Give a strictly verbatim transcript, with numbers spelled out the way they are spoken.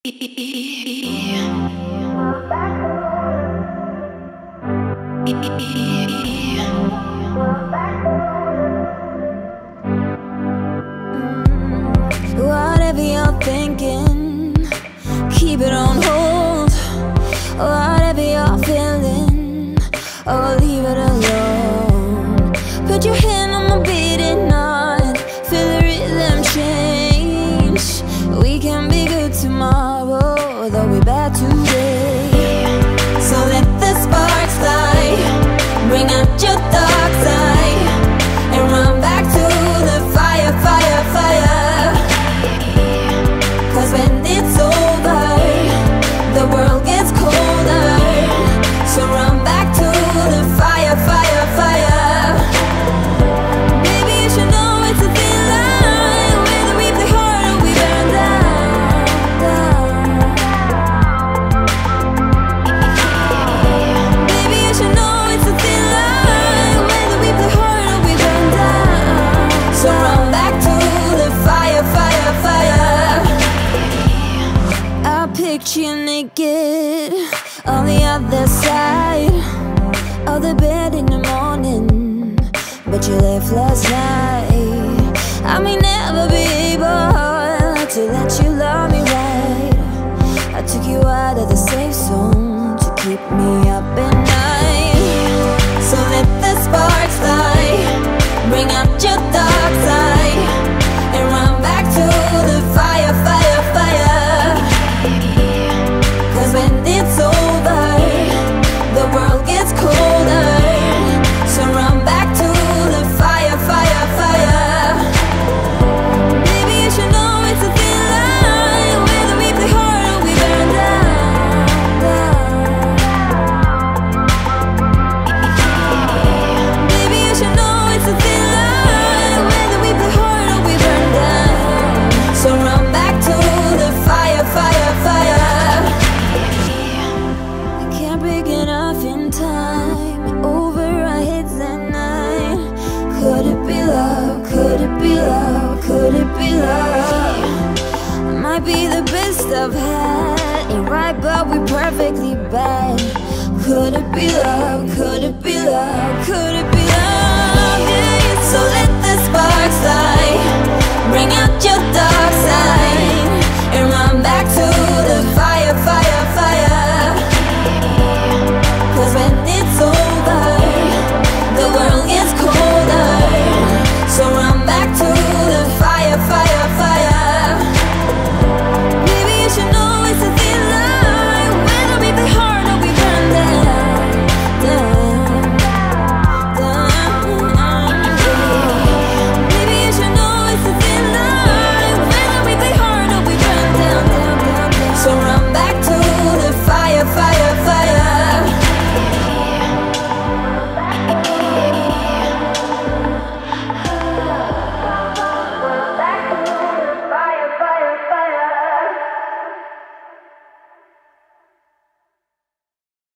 Whatever you're thinking, keep it on hold. Whatever you're feeling, oh, leave it alone. Put your hand on my beating heart, feel the rhythm change. We can be good tomorrow, though we're bad today. So let the sparks fly, bring out your dark side, and run back to the fire, fire, fire. Cause when it's over, the world gets colder. So run back to the fire, fire, fire. Baby, you should know it's a thin line, whether we play hard or we burn down, down. Baby, you should know it's a thin line, whether we play hard or we burn down. So run back to the fire, fire, fire. I picture you naked on the other side of the bed in the morning, but you left last night. I may never be able to let you love me right. I took you out of the safe zone to keep me up at night. So let the sparks fly, bring out your dark side, and run back to the fire, fire, fire. Cause when it's over, the world gets colder. So run back to the fire, fire, fire. Baby, you should know it's a thin line, whether we play hard or we burn down, down. Baby, you should know it's a thin line, whether we play hard or we burn down. So run back to the fire, fire, fire. I can't break enough in time, over our heads at night. Could it be love? Could it be love? Could it be love? Might be the best I've had, ain't right, but we're perfectly bad. Could it be love? Could it be love? Could it be love? Yeah. So let the sparks fly, bring out your dark side.